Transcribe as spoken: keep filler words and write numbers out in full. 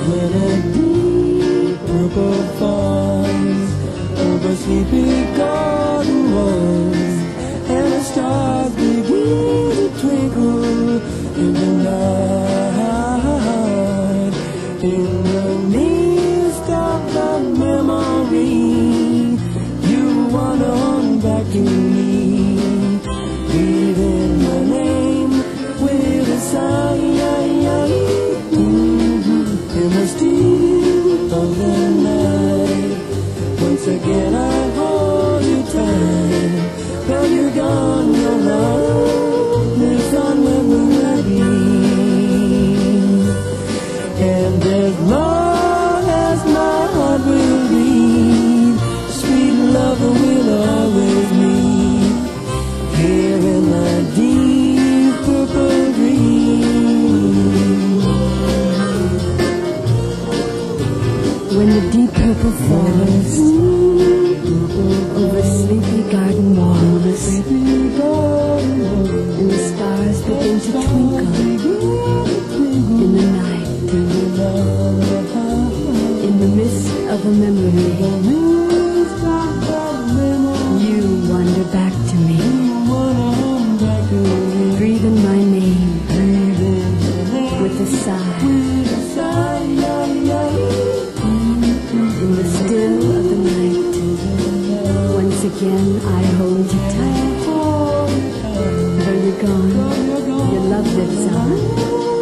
when a deep purple falls over sleepy garden walls, and the stars begin to twinkle in the night. In the midst of the memory, you wander on back to me, breathing my name with a sigh. In the still of the night, once again I hold you tight. Well, you're gone, your love lives on when we're ready. And as long as my heart will beat, sweet love will always meet here in the deep purple green. When the deep purple falls over sleepy garden walls, and the stars begin to twinkle in the night, in the mist of a memory, you wander back to me, breathing my name with a sigh. In the still of the night, once again I hold you tight. Though you're gone, your love lives on.